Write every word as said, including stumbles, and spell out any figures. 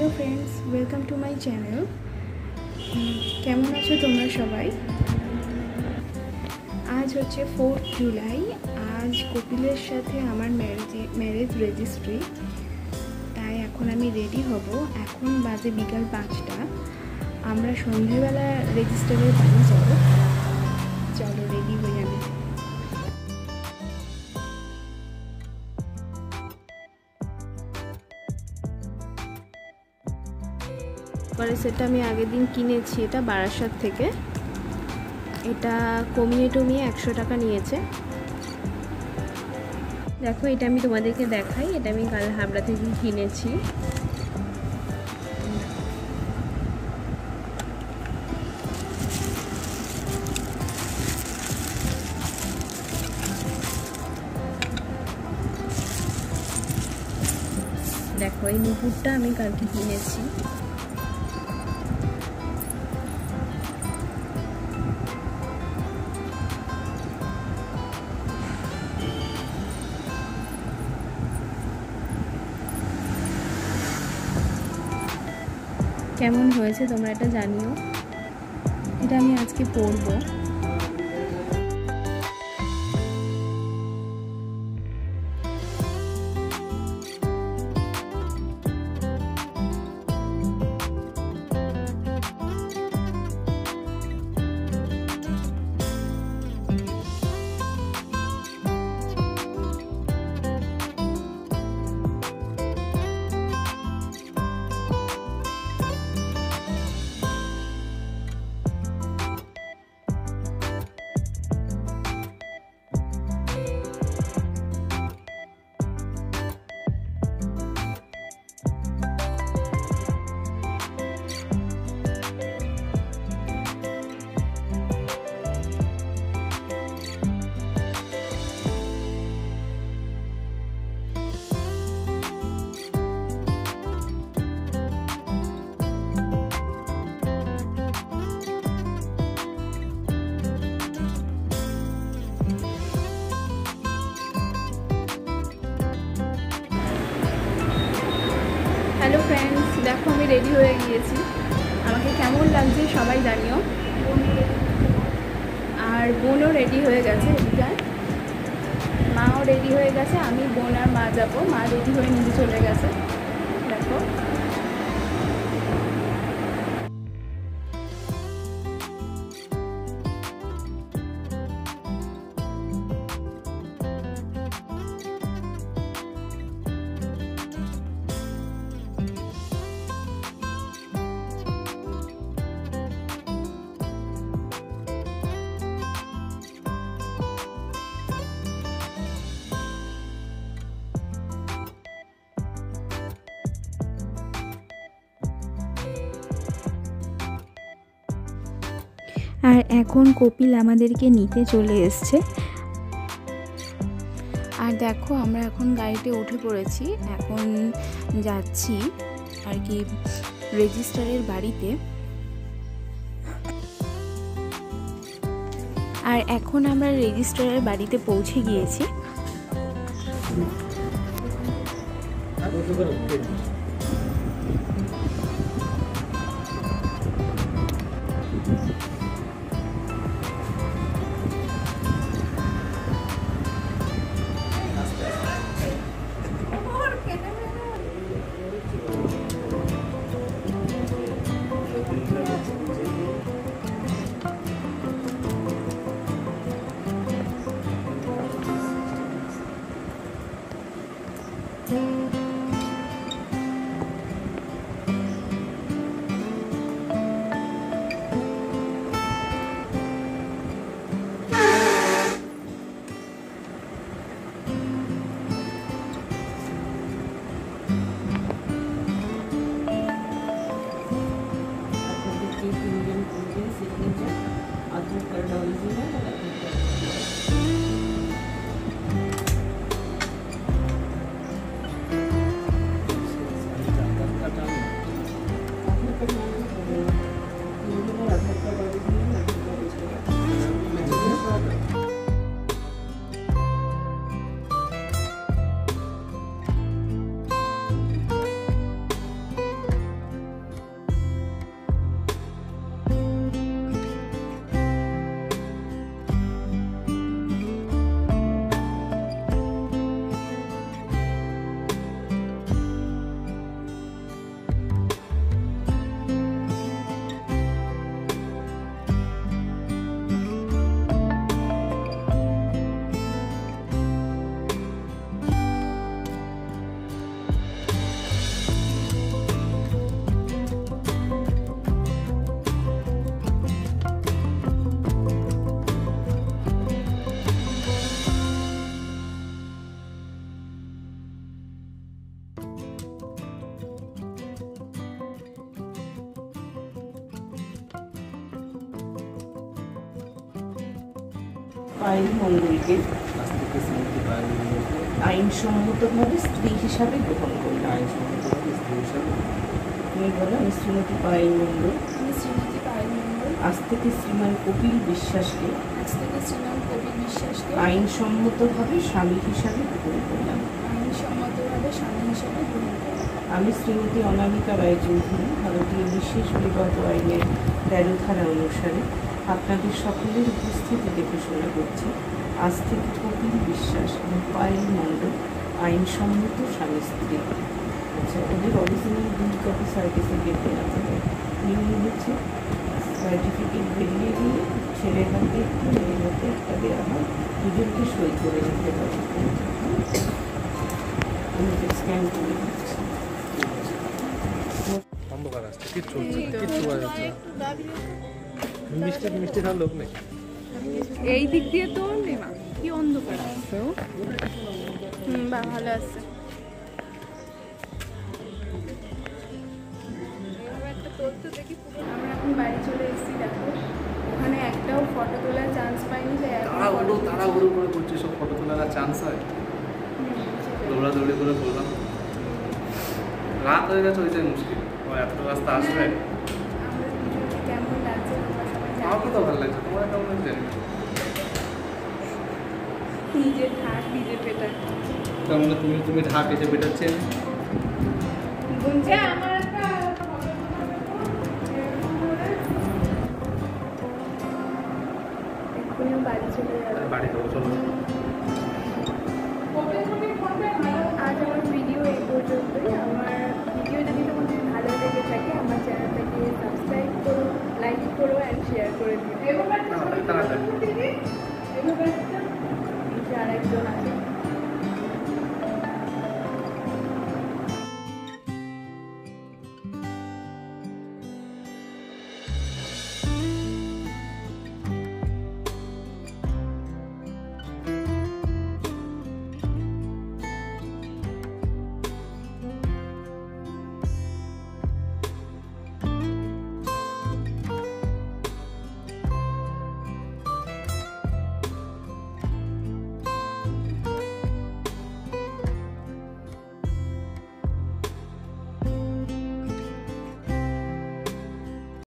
Hello friends, welcome to my channel. केमन आछो तोमरा सबाई? आज होच्छे फोर्थ जुलाई। आज कपिलेर साथे आमार मैरेज मैरेज रेजिस्ट्री। ताई एखन आमी रेडी हब। एखन बाजे बिकाल पाँचटा। आमरा सन्ध्येबेला रेजिस्ट्रारेर बाड़ी जाब। चलो रेडी हई आमी। পরে সেটা আমি আগের দিন কিনেছি। এটা বারাসাত থেকে। এটা কমিয়ে টমিয়ে একশো টাকা নিয়েছে। দেখো, এটা আমি তোমাদেরকে দেখাই। এটা আমি কাল হাবড়া থেকে কিনেছি। দেখো, এই নুপুরটা আমি কালকে কিনেছি। কেমন হয়েছে তোমরা এটা জানিও। এটা আমি আজকে পরবো। हेलो फ्रेंड्स, देखो हमें रेडी हो गिয়েছি। আমাকে কেমন লাগছে সবাই জানিও। আর বোনও রেডি হয়ে গেছে। এদিকে মাও রেডি হয়ে গেছে। আমি বোন আর মা যাব। মা রেডি হয়ে নিচে চলে গেছে। দেখো, আর এখন কপিল আমাদেরকে নিতে চলে এসছে। আর দেখো, আমরা এখন গাড়িতে উঠে পড়েছি। এখন যাচ্ছি আর কি রেজিস্ট্রারের বাড়িতে। আর এখন আমরা রেজিস্ট্রারের বাড়িতে পৌঁছে গিয়েছি। পায়েল মণ্ডলকে আইনসম্মতভাবে স্ত্রী হিসাবে গ্রহণ করলাম। আইনসম্মতভাবে স্ত্রী হিসাবে তুমি বলো, আমি শ্রীমতী পায়েল মণ্ডল আমি শ্রীমতী পায়েল মণ্ডল আজ থেকে শ্রীমান কপিল বিশ্বাসকে আজ থেকে শ্রীমান কবির বিশ্বাসকে আইনসম্মতভাবে স্বামী হিসাবে গ্রহণ করলাম। আইনসম্মতভাবে স্বামী হিসেবে গ্রহণ করলাম। আমি শ্রীমতী অনামিকা রায়চৌধুরী ভারতীয় বিশেষ বিবাহ আইনের তেরো ধারা অনুসারে আপনাদের সকলের উপস্থিতিতে ঘোষণা করছি, আজ থেকে কপিল বিশ্বাস এবং পায়েল মণ্ডল আইনসম্মত স্বামী স্ত্রী। আচ্ছা, ওদের অরিজিনাল দুই কপি সার্টিফিকেট দেওয়া যাবে। নিয়ম হচ্ছে সার্টিফিকেট বেরিয়ে দিয়ে ছেলের হাতে একটা মেয়ের হাতে একটা দেওয়া হয়, দুজনকে সই করে দিতে পারে। আমি স্ক্যান করে দিচ্ছি। অন্ধকার আসছে, কিচ্ছু হচ্ছে না, কিচ্ছু বোঝা যাচ্ছে না। মিষ্টি মিষ্টি খাওয়ার লোক নেই। এই দিক দিয়ে তো নেমা কি অন্ধকার আছে। হুম, বা ভালো আছে। আমরা এখন বাড়ি চলে এসেছি। দেখো ওখানে একটাও ফটো তোলার চান্স পাইনি, যে তাড়াহুড়ো তাড়াহুড়ো করে করছি, সব ফটো তোলার চান্স হয়, দৌড়াদৌড়ি করে বললাম। রাত হয়ে গেছে, ওইটাই মুশকিল। ও এত রাস্তা আসবে। আমরা দুজনকে কেমন লাগছে তোমরা সবাই জানো। আমাকে তো ভালো লাগছে, তোমার কেমন লাগছে জানি না। নিজের ঢাক নিজের পেটা তার মানে তুমি তুমি ঢাক এসে পেটাচ্ছে। গুঞ্জা আমার একটা এক্ষুনি বাড়ি চলে যাবে। বাড়ি যাবো, চলো। আজ আমার ভিডিও এই পর্যন্তই। আমার ভিডিও যদি তোমাদের ভালো লেগে থাকে আমার চ্যানেলটাকে সাবস্ক্রাইব করো, লাইক করো অ্যান্ড শেয়ার করে দিও। তাড়াতাড়ি